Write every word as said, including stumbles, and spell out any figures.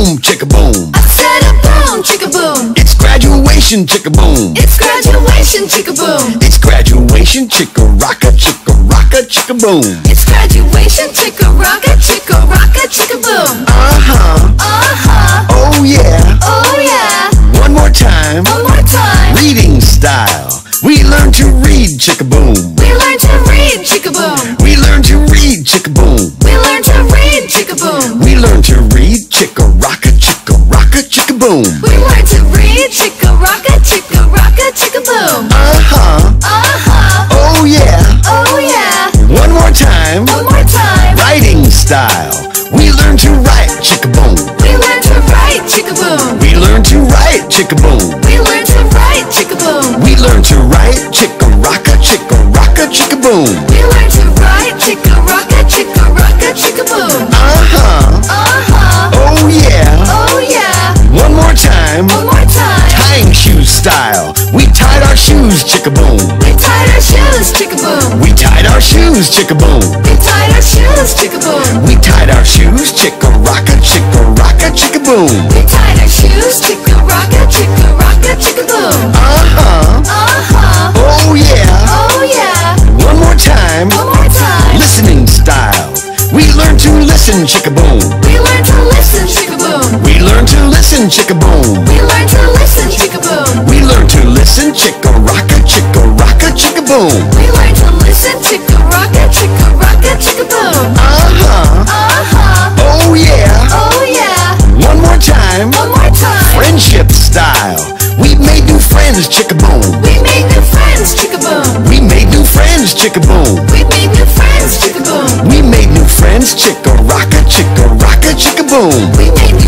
boom, chicka boom. I said a boom, chicka boom. It's graduation, chicka boom. It's graduation, chicka boom. It's graduation, chicka rocka, chicka rocka, chicka boom. It's graduation, chicka rocka, chicka rocka, chicka boom. Uh-huh, Uh-huh. oh yeah. Oh yeah. One more time. One more time. Reading style. We learn to read, chicka boom. We learn to read, chicka boom. We learn to read, chicka boom. We learn to read, chicka boom. We learn to read, chicka rocka, chicka rocka, chicka boom. We learn to read, chicka rocka, chicka rocka, chicka boom. Uh-huh, Uh-huh. oh yeah. Oh yeah. One more time. One more time. Writing style. We learn to write, chicka boom. We learn to write, chicka boom. We learn to write, chicka boom. We learn to write, chicka boom. We learn to write, chicka rocka, chicka rocka, chicka boom. We learn to write, chicka rocka, chicka rocka, chicka boom. Uh-huh, Uh-huh. oh yeah. Oh yeah. One more time. One more time. Tying shoe style. We tied our shoes, chicka boom. We tied our shoes, chicka boom. We tied our shoes, chicka boom. We tied our shoes, chicka boom. We tied our shoes, chicka rocka, chicka rocka, chicka boom. We tied our shoes, chicka rocka, chicka rocka, chicka boom. Uh-huh, Uh-huh. oh yeah. Oh yeah. One more time. One more time. Listening style. We learn to listen, chicka boom. We learn to listen, chicka boom. We learn to listen, chicka boom. We learn to listen, chicka boom. We learn to listen, chicka rocka, chicka rocka, chicka boom. We learn to listen, chicka rocka, chicka rocka, chicka boom. Uh-huh, Uh-huh. oh yeah. Oh yeah. One more time. One more time. Friendship style. We made new friends, chicka boom. We made new friends, chicka boom. We made new friends, chicka boom. We made new friends, chicka boom. We made new friends, chicka rocka, chicka rocka, chicka boom. We made